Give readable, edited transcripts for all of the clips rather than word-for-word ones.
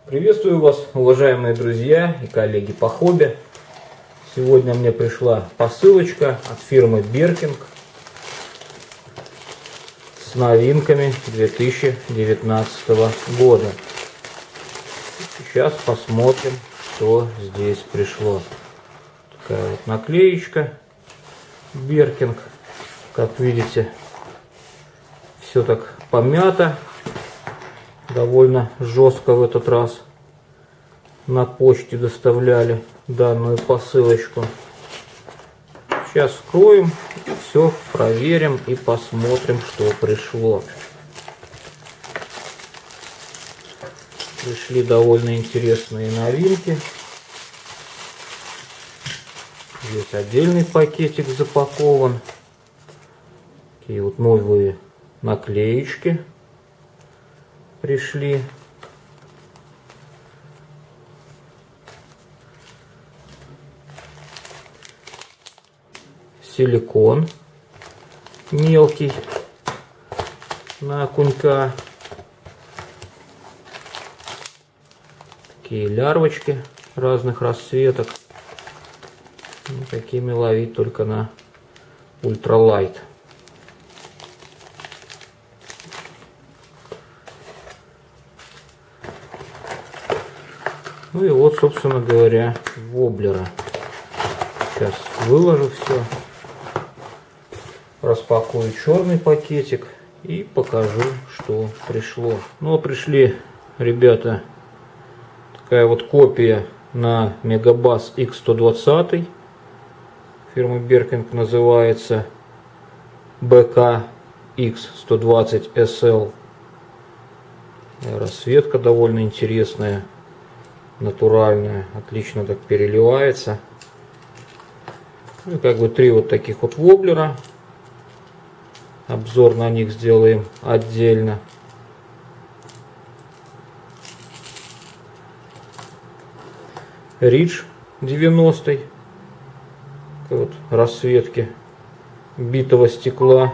Приветствую вас, уважаемые друзья и коллеги по хобби. Сегодня мне пришла посылочка от фирмы Беркинг с новинками 2019 года. Сейчас посмотрим, что здесь пришло. Такая вот наклеечка Беркинг. Как видите, все так помято. Довольно жестко в этот раз на почте доставляли данную посылочку. Сейчас вскроем, все проверим и посмотрим, что пришло. Пришли довольно интересные новинки. Здесь отдельный пакетик запакован. Такие вот новые наклеечки пришли. Силикон мелкий на окунька. Такие лярвочки разных расцветок. Такими ловить только на ультралайт. Ну и вот, собственно говоря, воблера. Сейчас выложу все. Распакую черный пакетик и покажу, что пришло. Ну, пришли, ребята, такая вот копия на Мегабас X120. Фирма Беркинг называется BK X120 SL. Расцветка довольно интересная. Натуральная, отлично так переливается. Ну, как бы три вот таких вот воблера. Обзор на них сделаем отдельно. Ридж 90 вот расцветки битого стекла.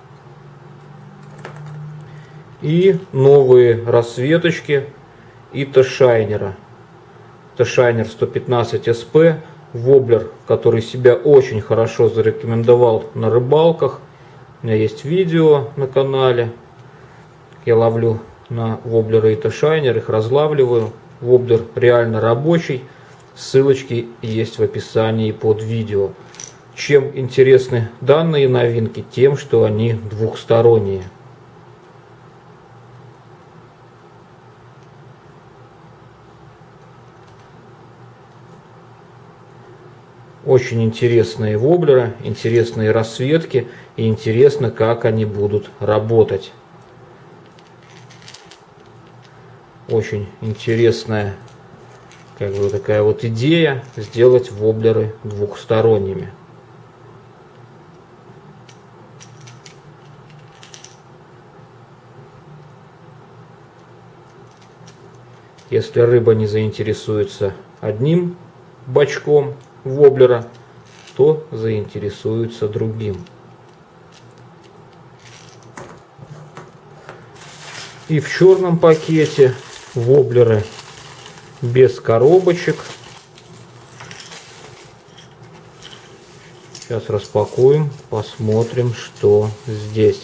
И новые расцветочки Ито Шайнера. Шайнер 115 SP, воблер, который себя очень хорошо зарекомендовал на рыбалках. У меня есть видео на канале. Я ловлю на воблеры Ито Шайнер, их разлавливаю. Воблер реально рабочий. Ссылочки есть в описании под видео. Чем интересны данные новинки? Тем, что они двухсторонние. Очень интересные воблеры, интересные расцветки и интересно, как они будут работать. Очень интересная как бы такая вот идея сделать воблеры двухсторонними. Если рыба не заинтересуется одним бачком воблера, то заинтересуется другим. И в черном пакете воблеры без коробочек. Сейчас распакуем, посмотрим, что здесь.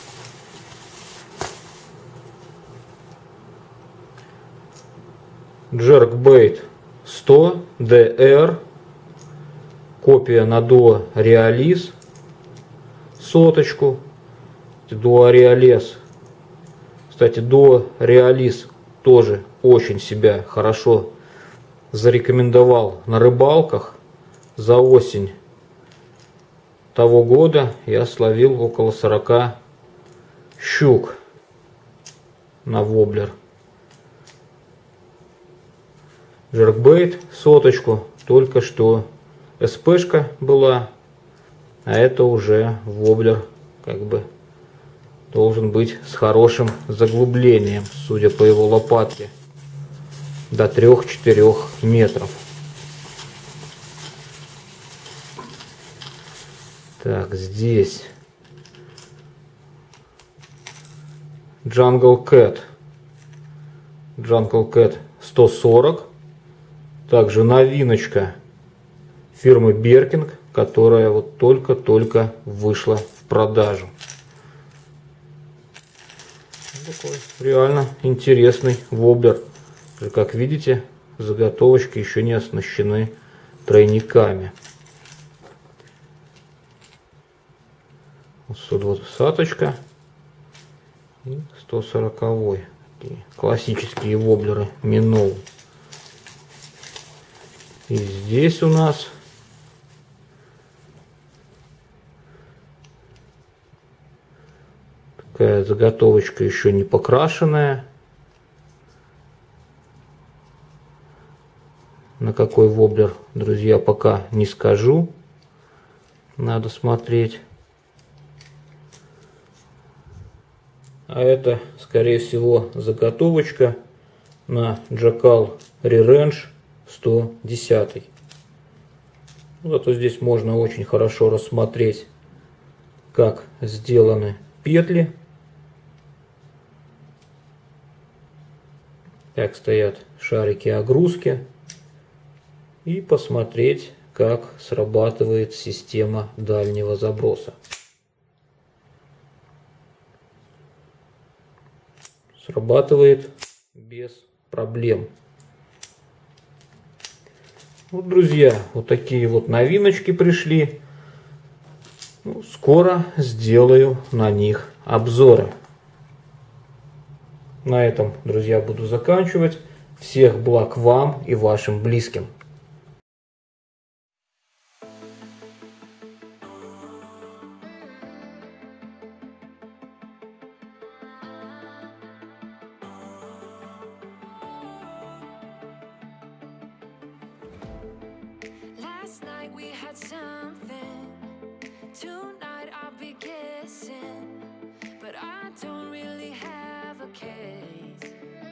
Jerkbait 100 DR. Копия на Duo Realis. Соточку. Duo Realis. Кстати, Duo Realis тоже очень себя хорошо зарекомендовал на рыбалках. За осень того года я словил около 40 щук на воблер. Jerkbait соточку, только что СПшка была, а это уже воблер как бы должен быть с хорошим заглублением, судя по его лопатке, до 3-4 метров. Так, здесь Jungle Cat Jungle Cat 140. Также новиночка фирмы Беркинг, которая вот только-только вышла в продажу. Такой реально интересный воблер. Как видите, заготовочки еще не оснащены тройниками. 120-саточка и 140-й. Классические воблеры Миноу. И здесь у нас такая заготовочка еще не покрашенная. На какой воблер, друзья, пока не скажу. Надо смотреть. А это, скорее всего, заготовочка на Jackal Re-Range 110. Зато здесь можно очень хорошо рассмотреть, как сделаны петли, как стоят шарики огрузки, и посмотреть, как срабатывает система дальнего заброса. Срабатывает без проблем. Вот, друзья, вот такие вот новиночки пришли. Ну, скоро сделаю на них обзоры. На этом, друзья, буду заканчивать. Всех благ вам и вашим близким. Last night we had something. Tonight I'll be kissing, but I don't really have a case.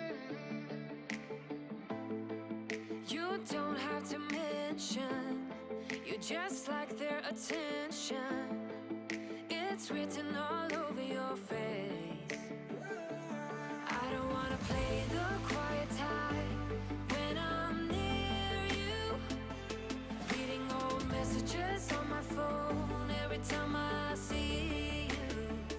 You don't have to mention, you just like their attention. It's written all over your face. I don't wanna play the quiet type when I'm near you. Reading old messages on my phone every time I see you.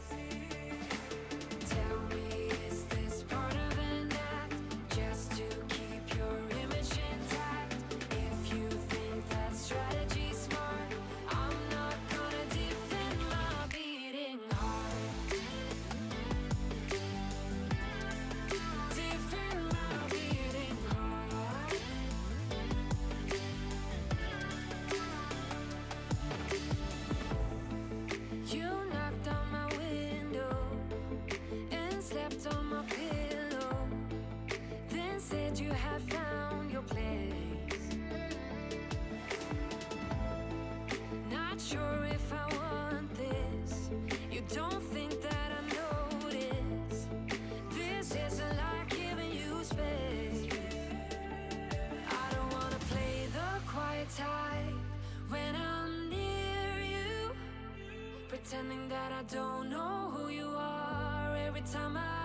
Tell me, is this part of an act just to keep your image intact? If you think that strategy's smart, I'm not gonna defend my beating heart. Defend my beating heart. You knocked on my window and slept on my pillow, then said you had found your place. Not sure if I want this. You don't think that I notice. This isn't like giving you space. I don't wanna play the quiet type when I'm near you, pretending that I don't know who you are every time I